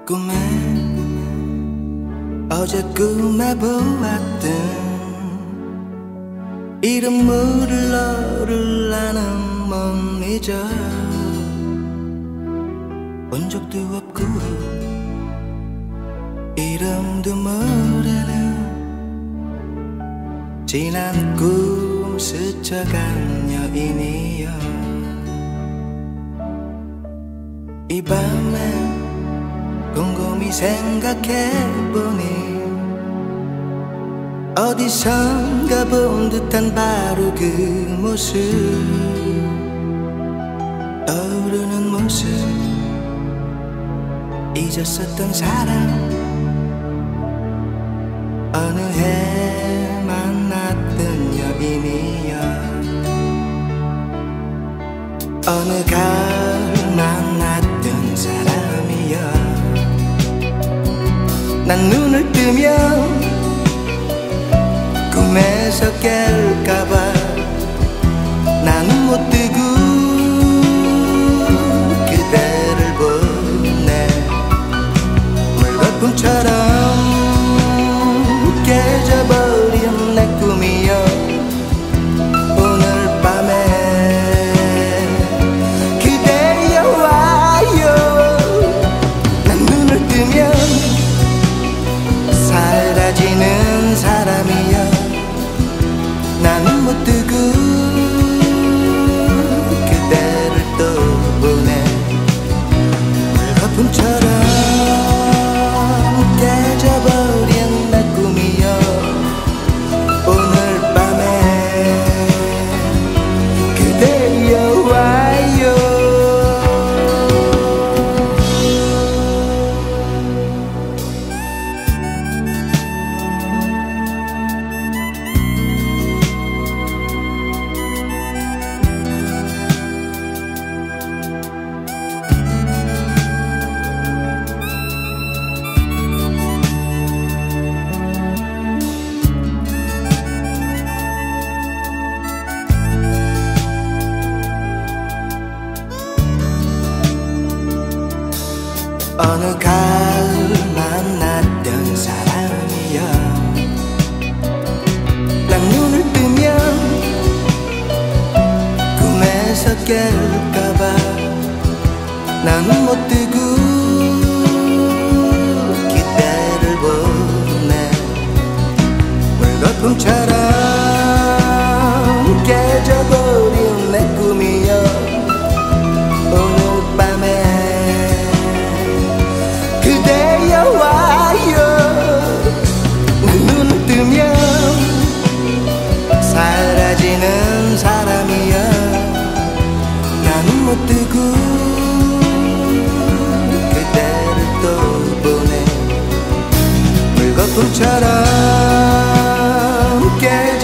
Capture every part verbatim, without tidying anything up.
꿈에 어제 꿈에 보았던 이름 물을 너를 나는 못 잊어 본 적도 없고 이름도 모르는 지난 꿈 스쳐간 여인이여 이 밤에 곰곰이 생각해보니 어디선가 본 듯한 바로 그 모습 떠오르는 모습 잊었었던 사람 어느 해 만났던 여인이여 어느 가을 만났던 사람이여 난 눈을 뜨면 꿈에서 깰까봐 나는 못 뜨고 그대를 보네 물거품처럼 깨져버린 내 꿈이여 오늘 밤에 그대여 와요 난 눈을 뜨면 사라지는 사람이여 나는 못 뜨고 그대를 또 보내 물거품처럼 깨져버린 내 꿈이여 오늘 밤에 그대여 와요 어느 가을 만났던 사람이여 난 눈을 뜨면 꿈에서 깰까봐 나는 못 뜨고 그대를 보내 물거품처럼 깨져버린 내 꿈이여 오늘 밤에 그대여 와요 난 눈을 뜨면 사라지는 사람이여 나는 못 뜨고 그대를 또 보내 물거품처럼 깨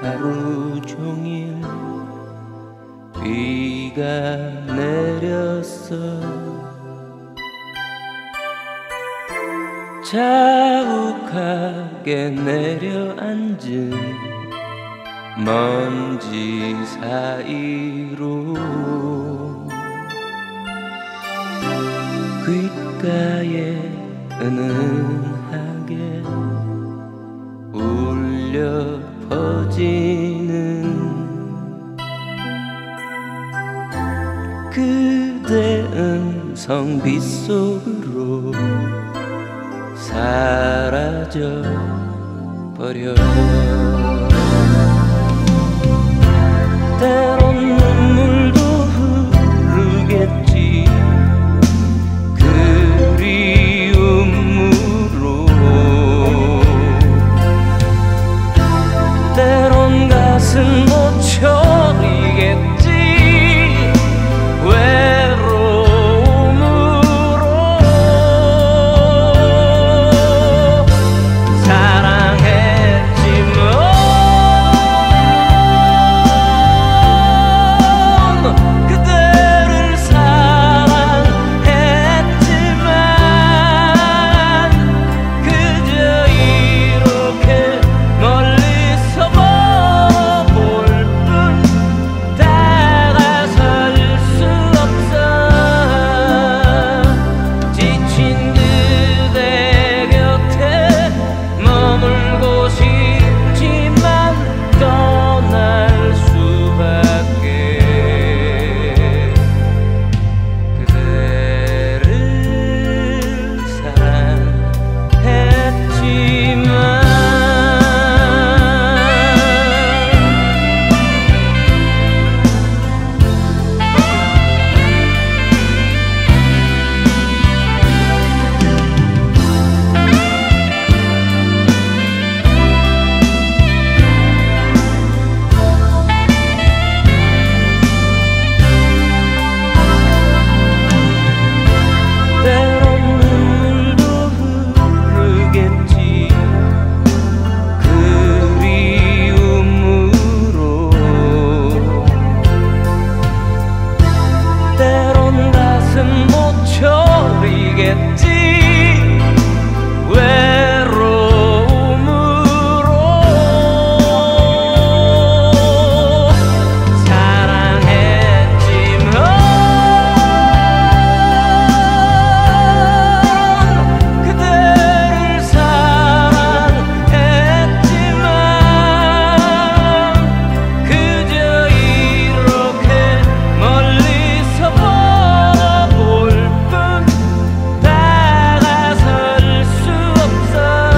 하루 종일 비가 내렸어. 자욱하게 내려앉은 먼지 사이로 귓가에 은은하게 울려 퍼지는 그대 음성 빗속으로 사라져 버려. 때론 눈물도 흐르겠지 그리움으로. 때론 가슴 놓쳐리겠지 외로움으로. 사랑했지만 그대를 사랑했지만 그저 이렇게 멀리서 볼 뿐 다가설 수 없어. 지친 그대 곁에 머물고 싶지만 떠날 수밖에. 그대를 사랑했지만 때론 눈물도 흐르겠지 그리움으로. 때론 가슴 놓쳐리겠지 외로움으로. 사랑했지만 그대를 사랑했지만 그저 이렇게 멀리서 볼 뿐 다가설 수 없어.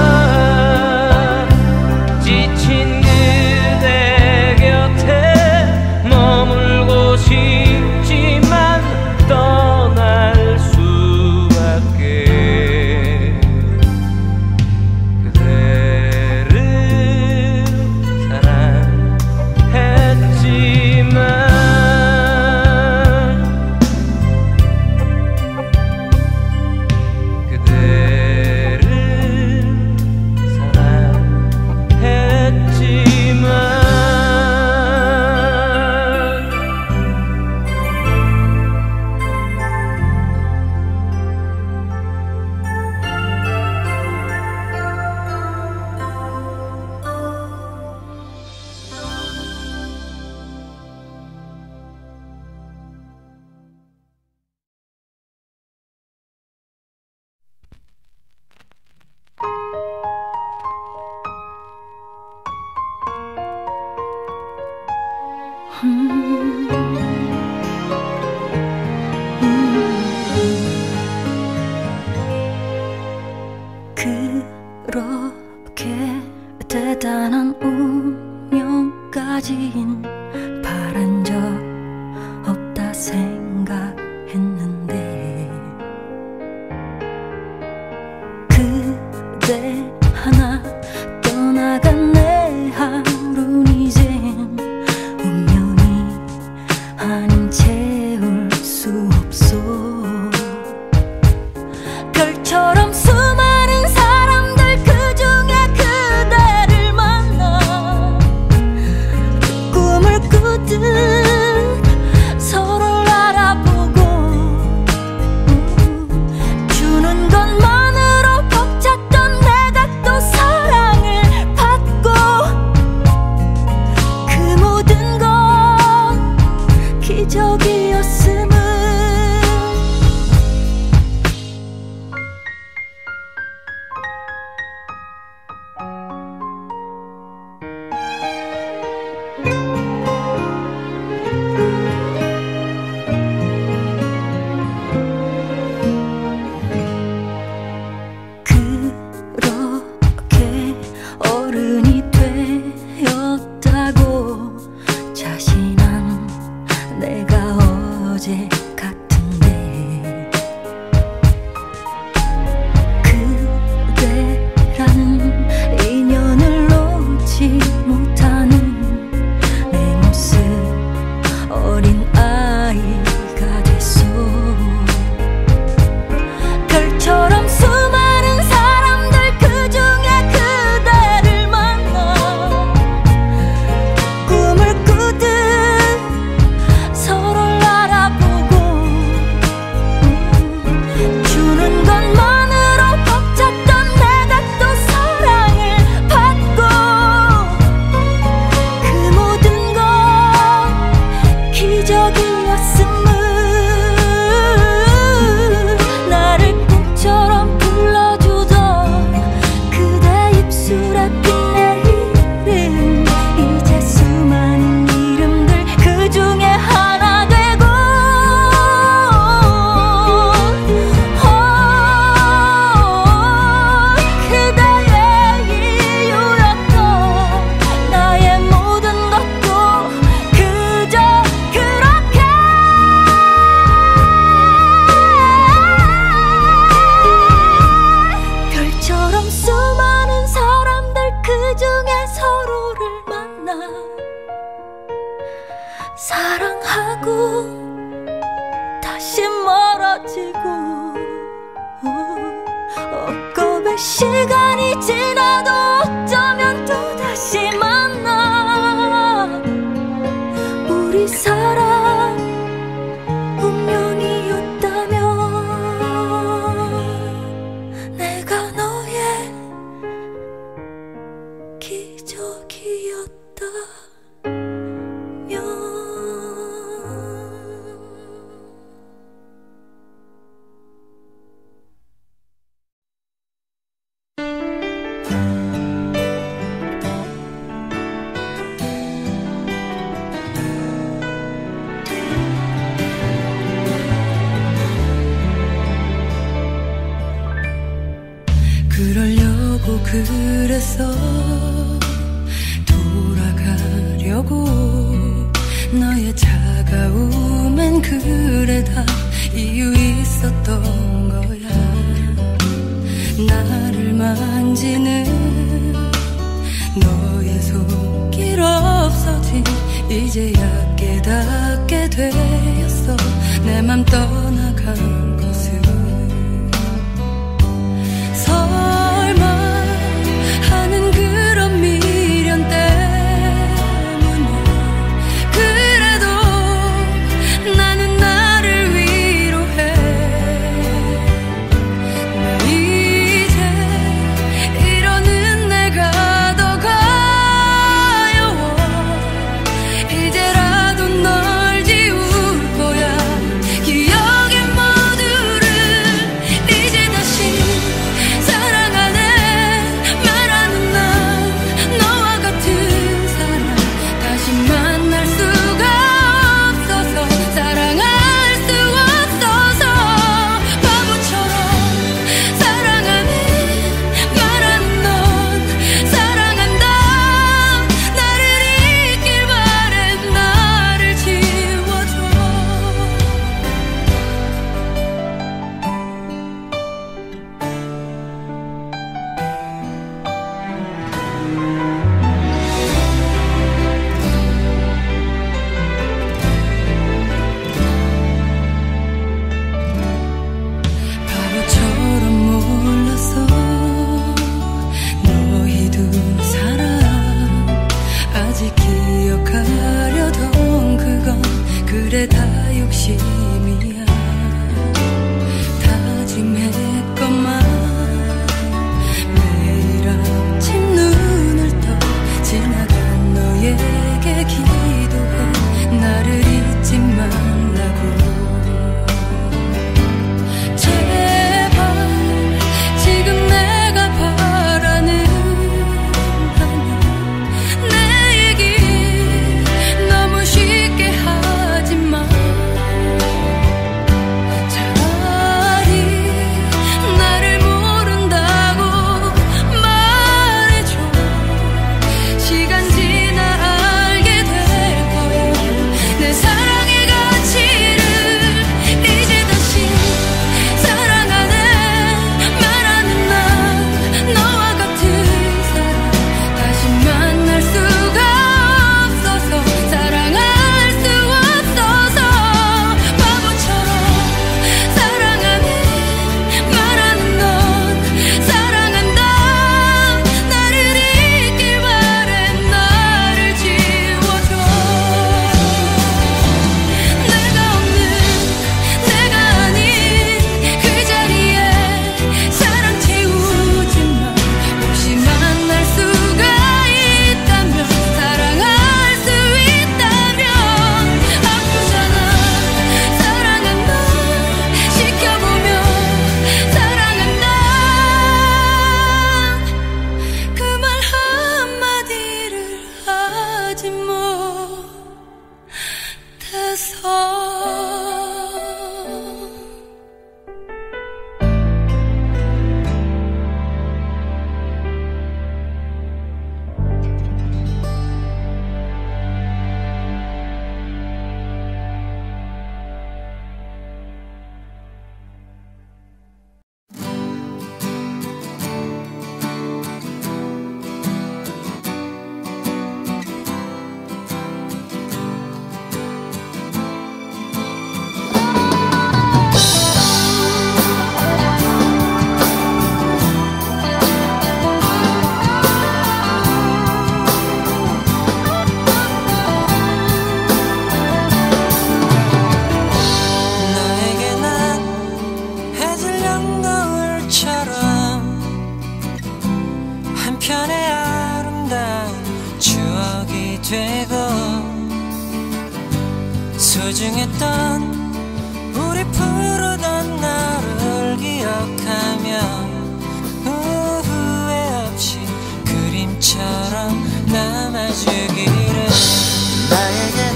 지친 그대 곁에 머물고 싶지만 떠날 수밖에. 그대를 사랑했지만 그대를 사랑했지만 그렇게 대단한 운명까진 바란 적 없다 생각했는데 그대 하나 떠나간 내 하루는 이젠 운명이 아닌 채울 수 없어. 별처럼 수많은 사람들 그중에 그대를 만나 별처럼 수많은 사람들 그 중에 그대를 만나 꿈을 꾸듯 서로를 알아보고 음, 주는 것만으로 벅찼던 내가 또 사랑을 받고 그 모든 건 기적이었음을 나를 꿈처럼 불러주던 그대 입술에 빛내리는 이제 수많은 이름들 그 중에 하나 되고 어, 그대의 이유였던 나의 모든 것도 그저 그렇게 별처럼 수많은 사람들 그 중에 서로를 만나 사랑하고 다시 멀어지고 엊겁의 시간이 지나도 어쩌면 또다시 만나 우리 사랑 운명이었다면 내가 너의 기적이었다면 그러려고 그랬어 돌아가려고 너의 차가움엔 그래 다 이유 있었던 거야 나를 만지는 너의 손길 없어진 이제야 깨닫게 되었어 내 맘 떠나간 것을 설마 하는 그런 미련 때문에 그래도 나는 나를 위로해 나 이제 이러는 내가 더 가여워 이제라도 널 지울 거야 기억에 멈 되고 소중했던 우리 부르던 나를 기억하며 후회 없이 그림처럼 남아주기를. 나에게는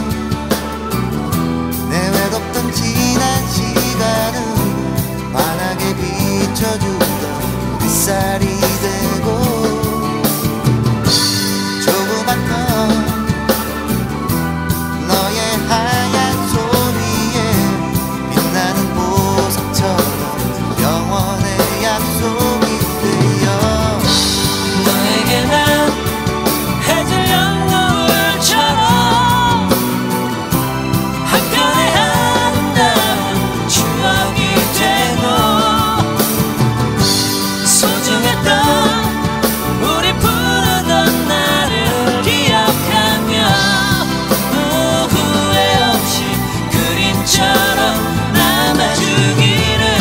내 외롭던 지난 시간을 환하게 비춰주던 햇살이 되고 조그맣던 너의 하얀 손 위에 빛나는 보석처럼 영원의 약속이 되어 너에게 난 해질녘 노을처럼 한편의 아름다운 추억이 되고 소중했던 우리 부르던 나를 기억하며 후회 없이 그림처럼 남아주기를.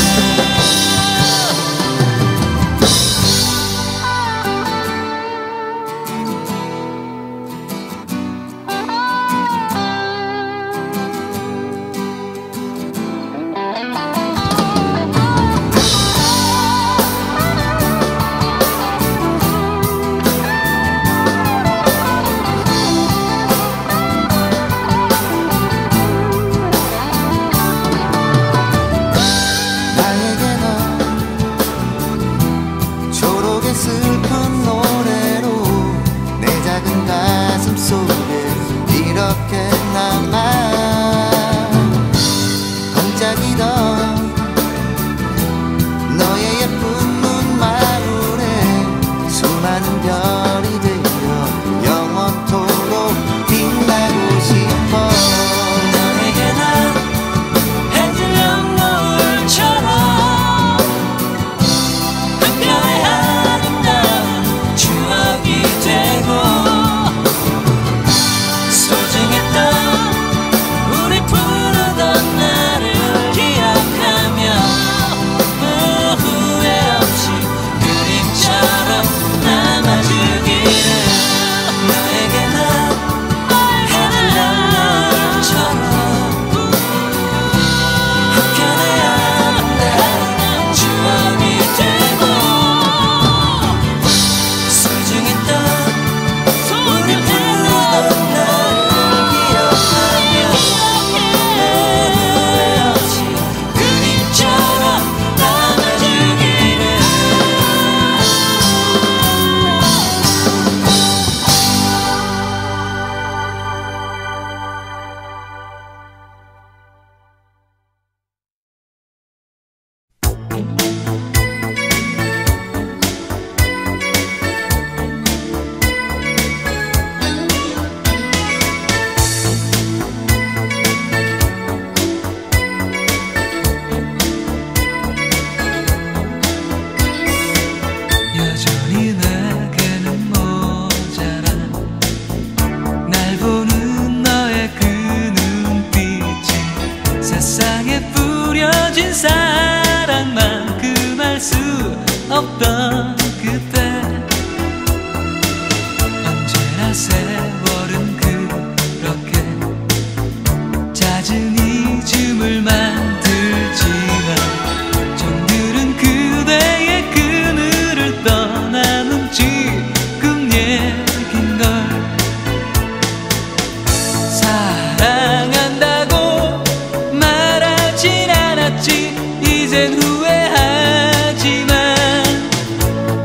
나에게는 초록의 슬픈 노래로 내 작은 가슴 속에 이렇게 남아 반짝이던 너의 예쁜 눈망울에 수많은 별이 되어 영원토록 빛나고 싶어. 너에게 난 해질녘 노을처럼 한편의 아름다운 추억이 되고 소중했던 우리 부르던 나를 기억하며 후회 없이 그림처럼 남아주기를. 너에게 난 해질녘 노을처럼 한편의 아름다운 추억이 되고 소중했던 우리 부르던 나를 기억하며 후회 없이 그림처럼 남아주기를. 여전히 내게는 모자란 날 보는 너의 그 눈빛이 세상에 뿌려진 사랑만큼 알 수 없던 그때 언제나 세월은 그렇게 잦은 잊음을 만들지만 정들은 그대의 그늘을 떠나는 지금 얘긴걸. 사랑한다고 말하진 않았지 이젠 후회하지만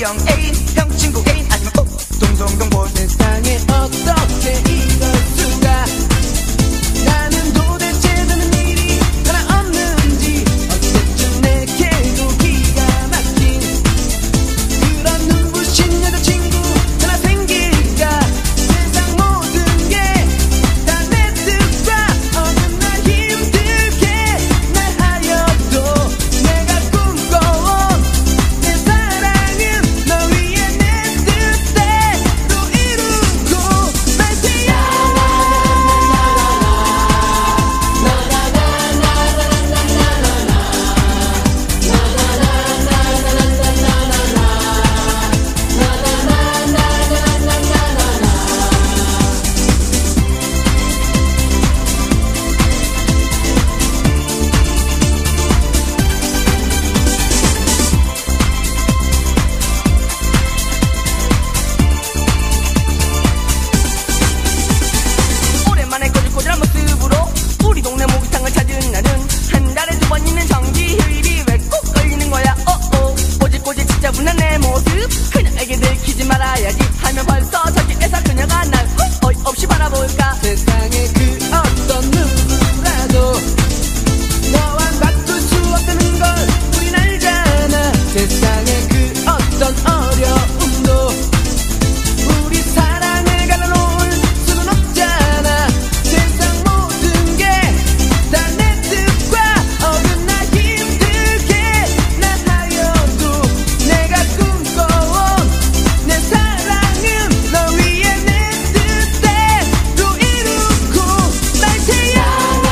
형 애인 형 친구 애인 아니면 꼭 동성동 본 세상에 어떻게 이럴 수가 나는 도대체 되는 일이 하나 없는지 어쨌든 내게도 기가 막힌 그런 눈부신 여자친구 하나 생길까 세상 모든 게 다 내 뜻과 어느 날 힘들게 날 하여도 내가 꿈꿔온 내 사랑은 너 위에 내 뜻대로 이루고 날 태워 오랜만에 꼬질꼬질한 모습으로 우리 동네 목욕탕을 찾은 나는 한 달에 두 번 있는 정기휴일이 왜 꼭 걸리는 거야 어어 꼬질꼬질 진짜 분한 내 모습 그녀에게 들키지 말아야지 하면 벌써 저기에서 그녀가 날 어이없이 바라볼까 세상에 그 어떤 누구라도 너와 바꿀 수 없다는 걸 우린 알잖아 세상에 그 어떤 어려움도 우리 사랑을 갈라놓을 수는 없잖아 세상 모든 게 다 내 뜻과 어느 날 힘들게 날 하여도 내가 꿈꿔온 내 사랑은 너 위에 내 뜻대로 이루고 날 태워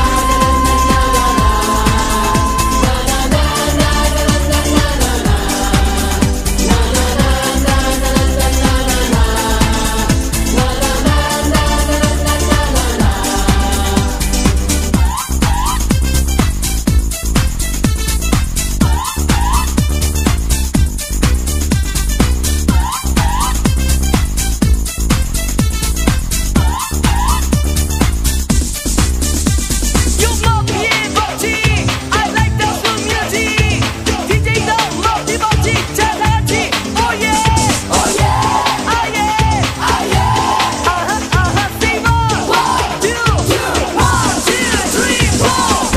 You love me 버지 I like the good music 디제이도 love me 버지 자 다같이 Oh yeah Oh yeah Ah yeah Ah yeah 아하 아하 say more One two One two three four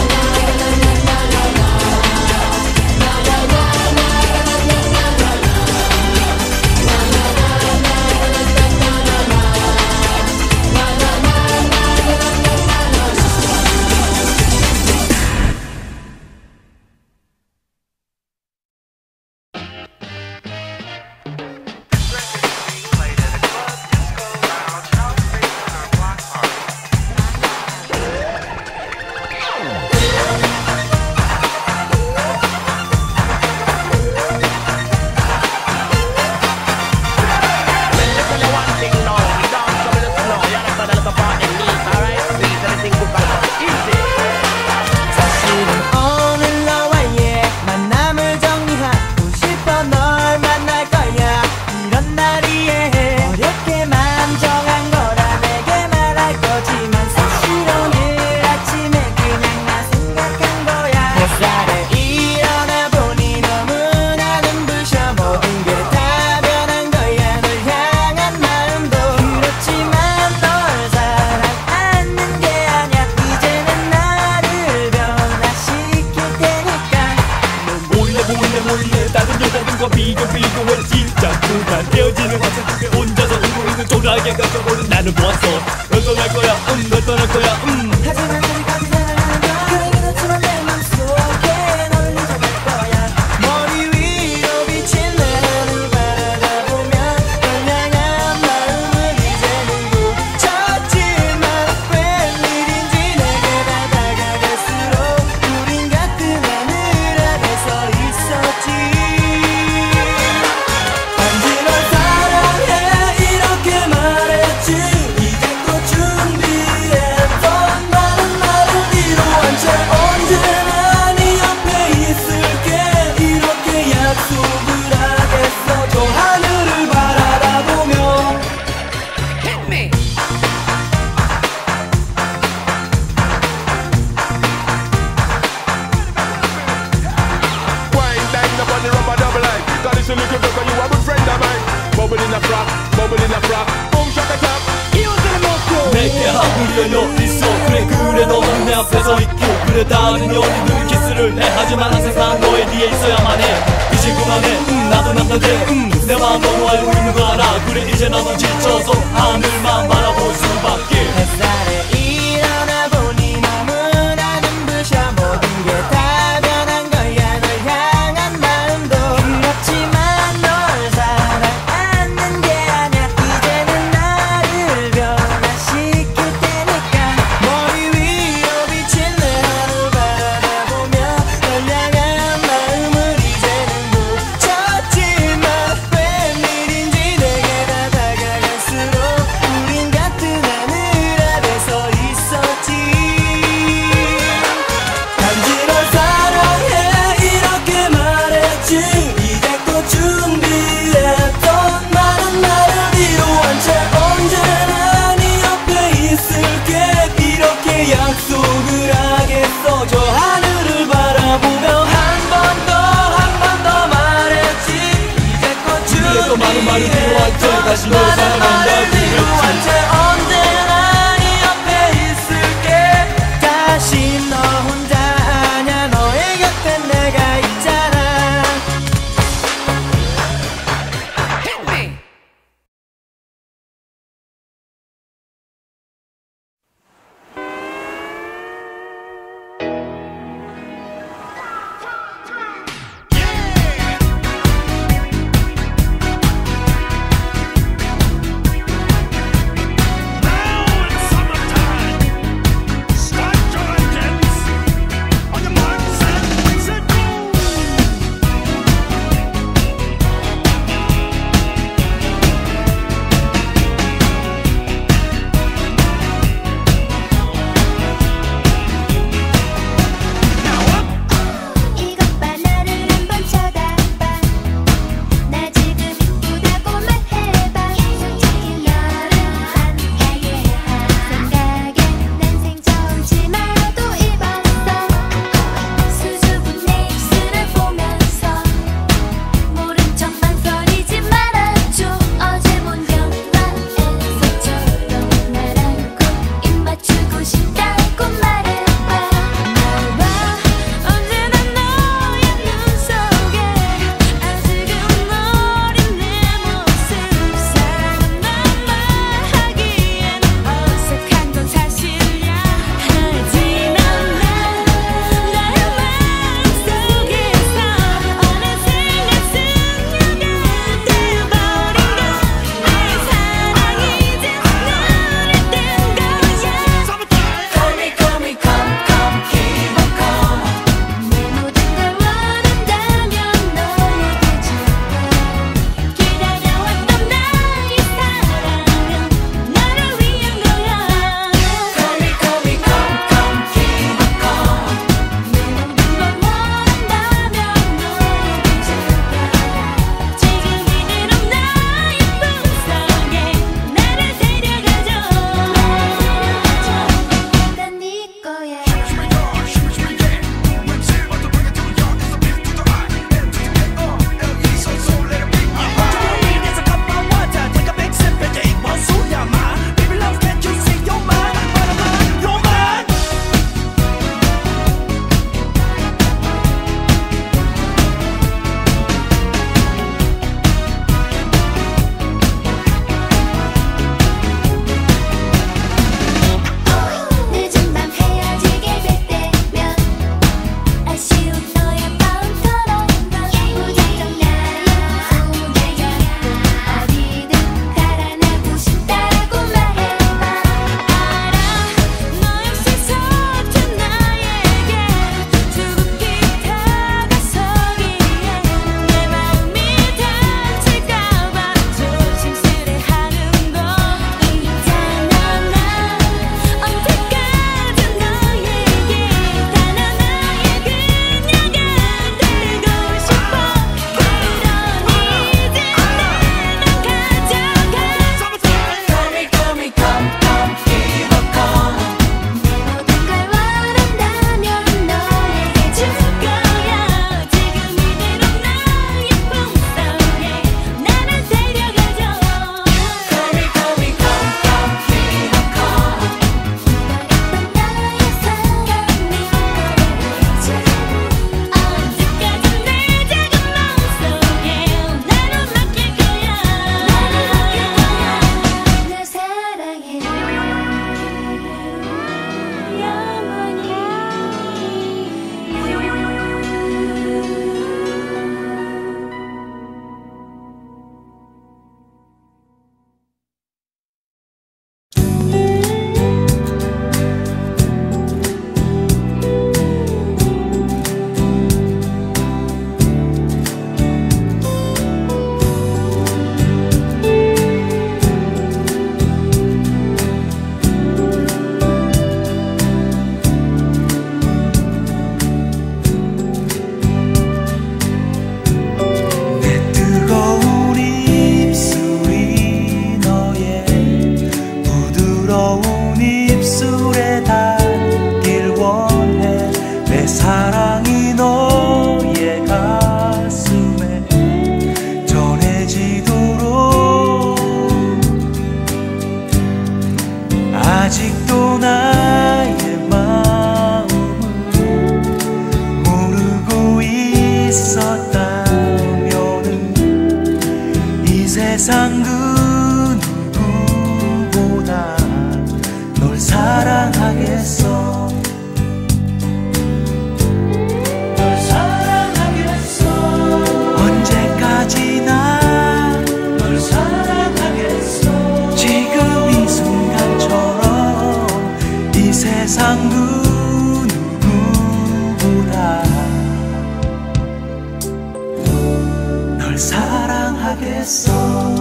사실은 오늘 너와의 만남을 정리하고 싶어 널 만날 거야 이런 날이에 어렵게만 정한 거라 내게 말할 거지만 사실 오늘 아침에 그냥 나 생각한 거야 햇살에 일어나 보니 너무나 눈부셔 모든 게 다 변한 거야 널 향한 마음도 그렇지만 널 사랑하는 게 아냐 이제는 나를 변화시킬 테니까 몰래 몰래 몰래 다른 여자들과 비교 비교해 진짜 그만 헤어지는 과정 속에 혼자서 울고 있는 조라게 가져보는 나를 보았어 널 떠날 거야 음널 떠날 거야 음 하지만 아직까지 사랑하는 건 그에게 그렇지만 내 맘속에 널 잊어갈 거야 머리 위로 비친 내 하늘 바라다 보면 널 향한 마음을 이제는 고쳤지만 웬일인지 내게 다 다가갈수록 우린 같은 하늘 아래 서 있었지 단지 널 사랑해 이렇게 말했지 이젠 또 준비했던 많은 말을 이루한 채 언제나 네 옆에 있을게 이렇게 약속을 하겠어 저 하늘을 바라다 보면 Hit me! Wine, dine up on the rubber double line. Got this a little bit when you have a a rock 머물린 a rock boom shot the top 이웃들의 목표 내게 하늘이 열려 있어 그래 그래 너는 내 앞에 서 있고 그래 다른 연인들은 키스를 해 하지만 항상 너의 뒤에 있어야만 해 이제 그만해 음, 나도 남자인데 음, 내 마음 너무 알고 있는 거 알아 그래 이제 나도 지쳐서 하늘만 바라볼 수밖에 햇살에 일어나 보니 너무나 눈부셔 모든 게 다 변한 거야 널 향한 마음도 그렇지만 널 사랑 않는 게 아니야 이제는 나를 변화시킬 테니까 머리 위로 비친 내 하루 바라보며 널 향한 마음을 이제는 붙였지만 웬일인지 내게 다 다가갈수록 우린 같은 하늘 아래 서 있었지 단지 널 사랑해 이렇게 말했지 이제껏 준비했던 많은 나를 이루한 채 언제나 네 옆에 있을게 이렇게 약속을 하겠어 저 하늘을 바라보며 한 번 더 한 번 더 말했지 이제껏 또 많은 말을 이루한 채 다시 널 많은 사랑한다고 말을 이루한 채 언제나 네 옆에 있을게 다시 너 혼자 아냐 너의 곁엔 내가 있잖아 내 사랑이 너의 가슴에 전해지도록 아직도 나의 마음을 모르고 있었다면은 이 세상 그 누구보다 널 사랑하겠어. 널 사랑하겠어. 언제까지나 널 사랑하겠어. 지금 이 순간처럼 이 세상 그 누구보다 널 사랑하겠어.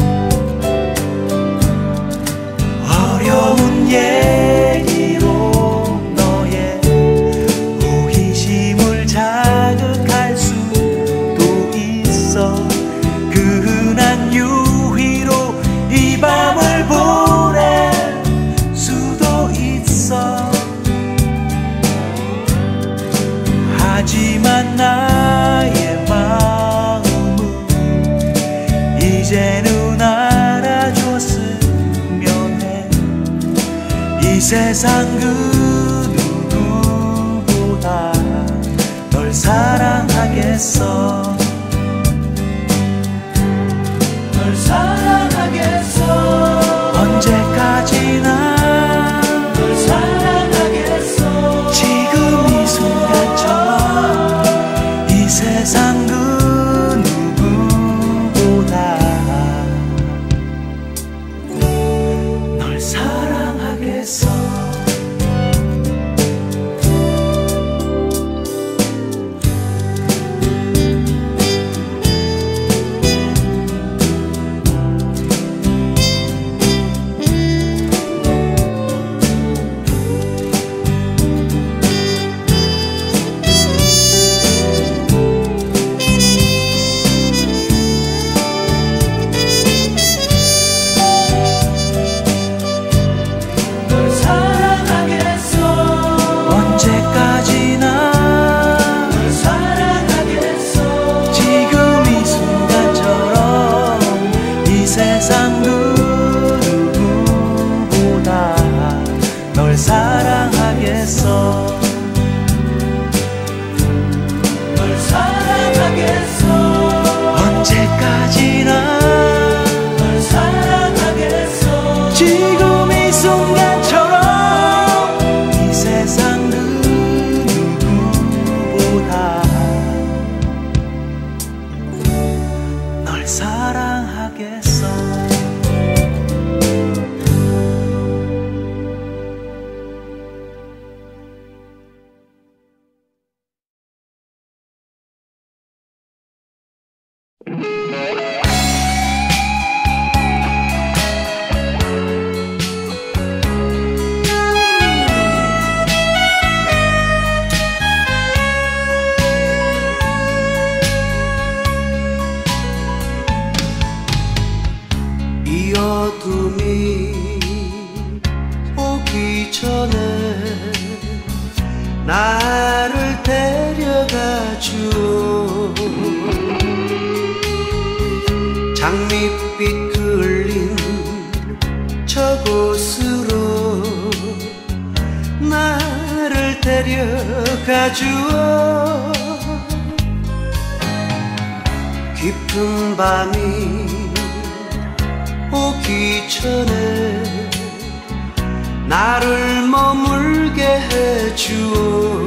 어려운 얘기로 너의 호기심을 자극할 수도 있어. 그 흔한 유희로 이 밤을 보낼 수도 있어. 하지만 나의 마음은 이제는 알아줬으면 해. 이 세상 그 누구보다 널 사랑하겠어. 널 사랑하겠어. 언제까지나 널 사랑하겠어. 지금 이 순간처럼 이 세상 그 누구보다 널 사랑하겠어. 널 사랑하겠어. 언제까지나 널 사랑하겠어. 지금 이 순간처럼 이 세상 그 누구보다 널 사랑하겠어. 널 사랑하겠어. 언제까지나 널 사랑하겠어. 지금 이 순간처럼 이 세상 그 누구보다 널 사랑하겠어. 이 어둠이 오기 전에 나를 데려가주오. 장밋빛 그을린 저곳으로 나를 데려가주오. 깊은 밤이 오기 전에 나를 머물게 해주오.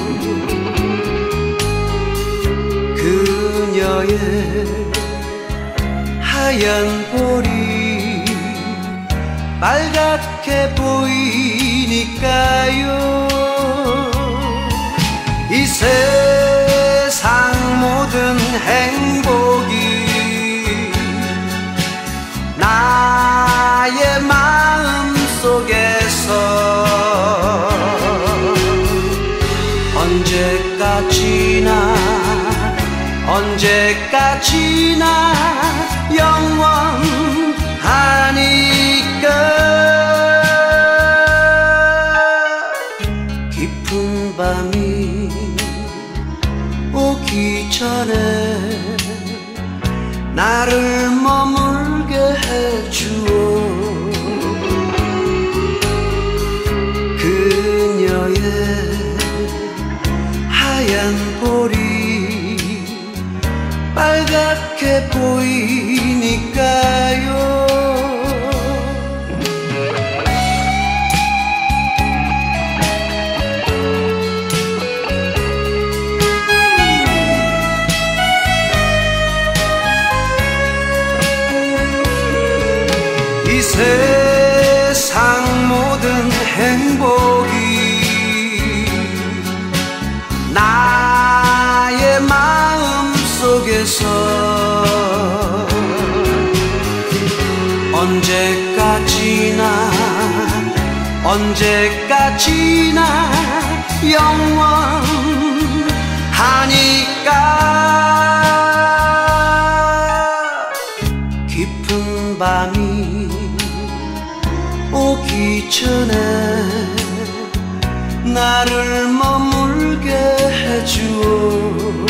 그녀의 하얀 볼이 빨갛게 보이니까요. 이 세상 모든 행복이 나의 마음 속에서 언제까지나 언제까지나 영원하니까. 깊은 깊은 밤이 오기 전에 나를 머물게 해주오. 그녀의 하얀 볼이 빨갛게 보이니까요. 이 세상 모든 행복이 나의 마음 속에서 언제까지나 언제까지나 영원하니까. 깊은 밤이 오기 전에 나를 머물게 해주오.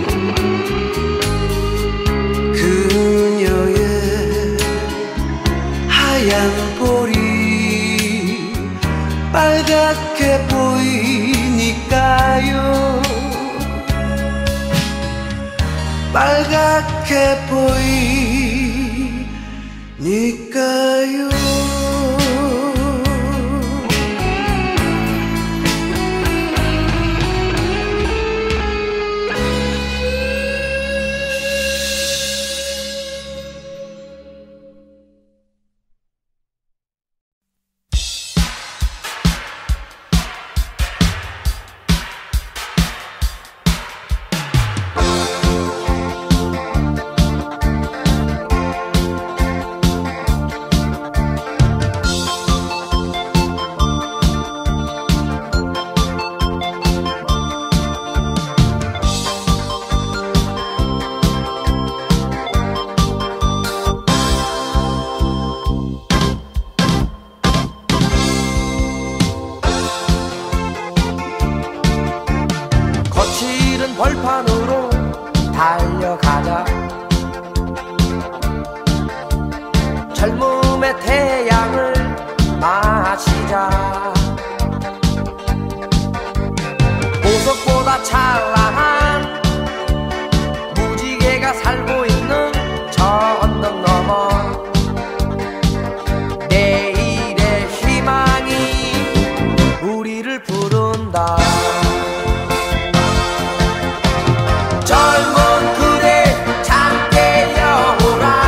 그녀의 하얀 볼이 빨갛게 보이니까요. 빨갛게 보이니까요. 벌판으로 달려가자. 젊음의 태양을 마시자. 보석보다 찬란한 무지개가 살고 있는 저 언덕 너머 내일의 희망이 우리를 부른다. 젊은 그대 잠 깨어오라.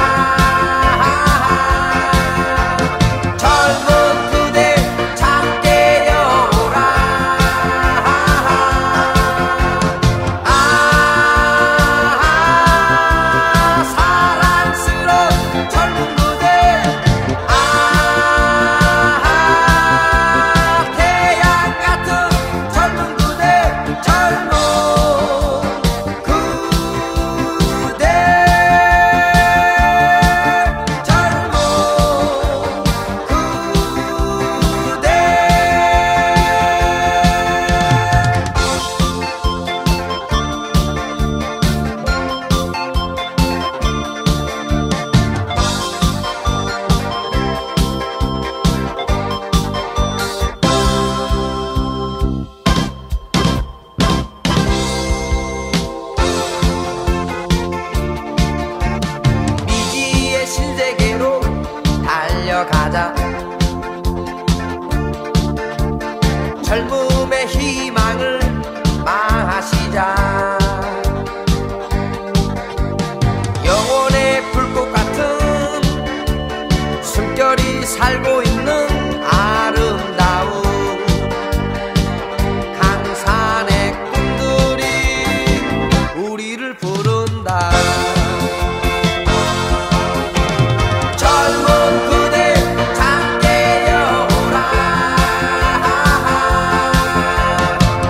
젊은 그대 잠 깨어오라. 아, 사랑스러운 젊은 그대. 아, 태양 같은 젊은 그대. 젊은 미지의 신세계로 달려가자. 젊음의 희망을 마시자. 영혼의 불꽃 같은 숨결이 살고 있는 아름다운 강산의 꿈들이 우리를 부른다. 젊은 그대 잠 깨어오라.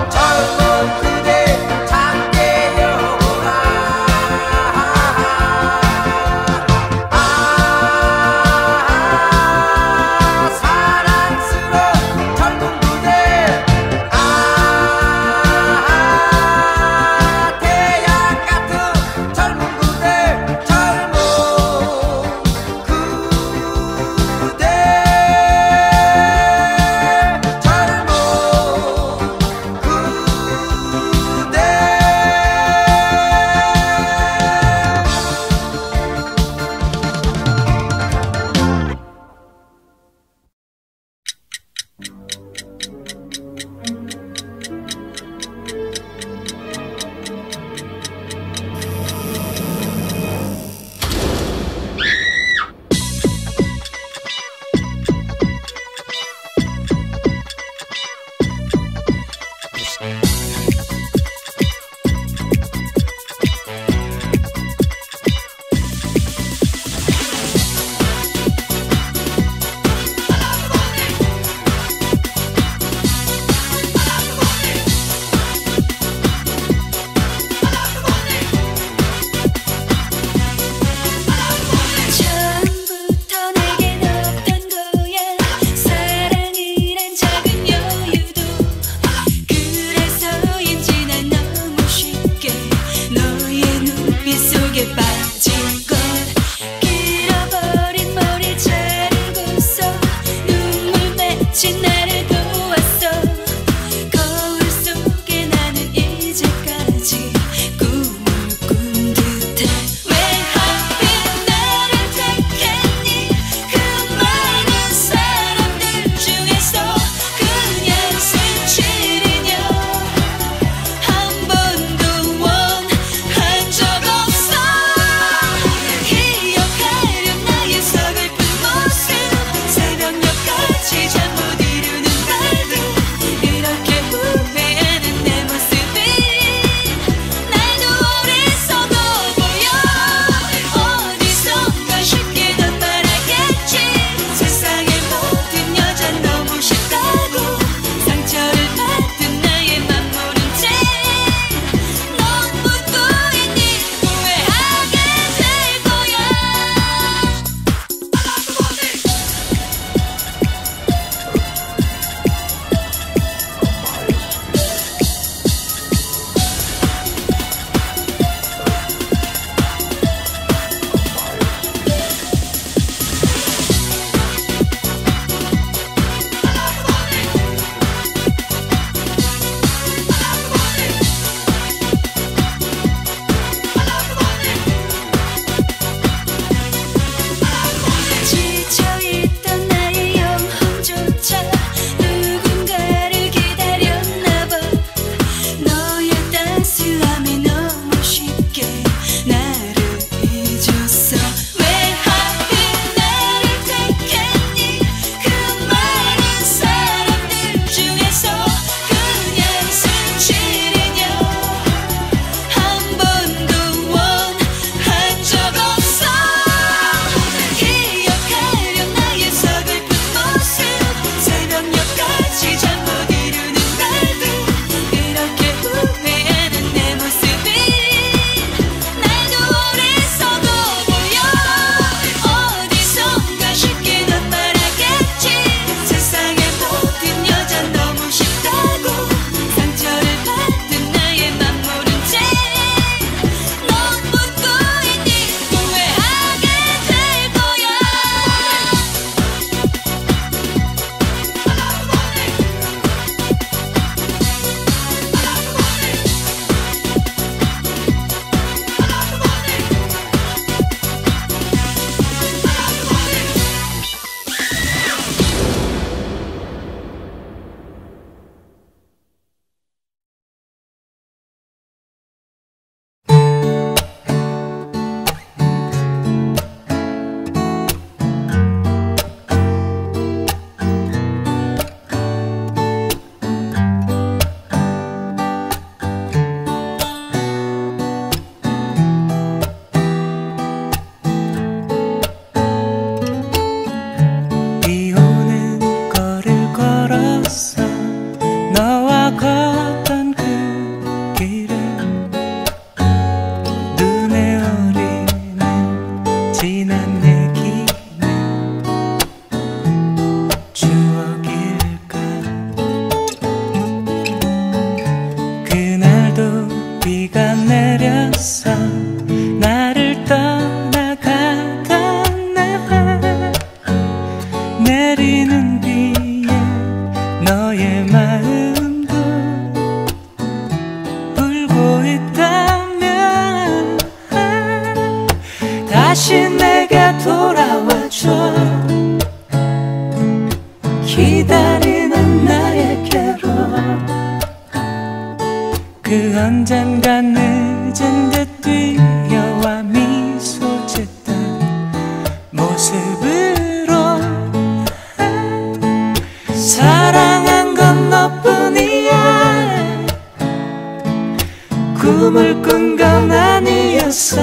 다시 내게 돌아와줘. 기다리는 나에게로 그 언젠가 늦은 듯 뛰어와 미소 짓던 모습으로 사랑한 건 너뿐이야. 꿈을 꾼 건 아니었어.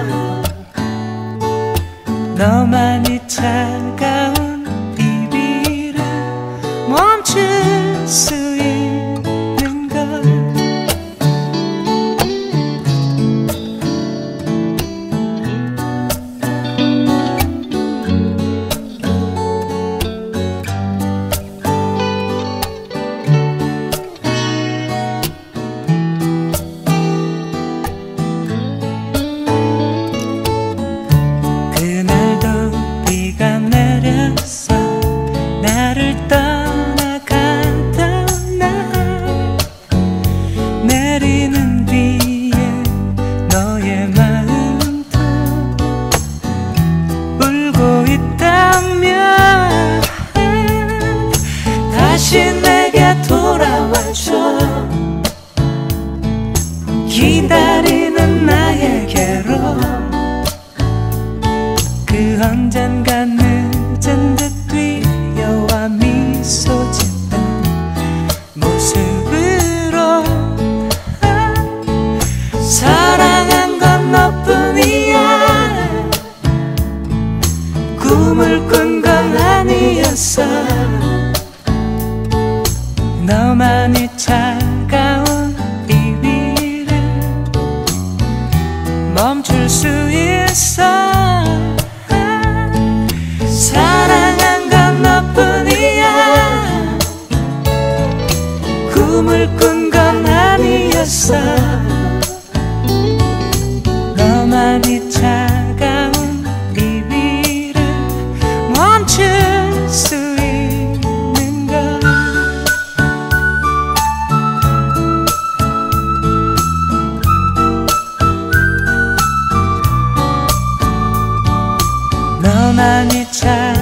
너만이 차가운 비비를 멈출 수 있는 걸. 그날도 비가 내렸어. 나를 떠나갔던 날. 내리는 비에 너의 마음도 울고 있다면 다시 내게 돌아와줘. 기다리는 나에게로. 그 언젠가 늦은 듯 뛰어와 미소 짓던 모습으로. 사랑한 건 너뿐이야. 꿈을 꾼 건 아니었어. 너만이 차가운 비비를 멈출 수 있어. 사랑한 건 너뿐이야. 꿈을 꾼 건 아니었어. 너만이 차가운 비비를 멈출 수 있는 걸. 너만이 차가운